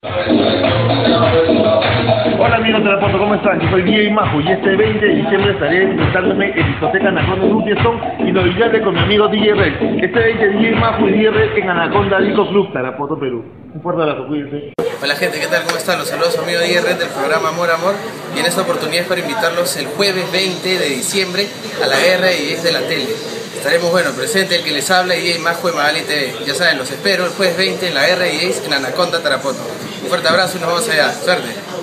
Hola amigos de la Foto, ¿cómo están? Yo soy DJ Majo y este 20 de diciembre estaré presentándome en Discoteca Anaconda en Lupiezón y novedades con mi amigo DJ Red. Este 20 DJ Majo y DJ Red en Anaconda Disco Club, Tarapoto, Perú. Un fuerte abrazo, cuídense. Hola gente, ¿qué tal? ¿Cómo están? Los saludos a su amigo DJ Red del programa Amor Amor, y en esta oportunidad es para invitarlos el jueves 20 de diciembre a la R&S de la tele. Estaremos, presente el que les habla, DJ Majo de Magali TV. Ya saben, los espero el jueves 20 en la R&S en Anaconda, Tarapoto. Un fuerte abrazo y nos vemos allá. Suerte.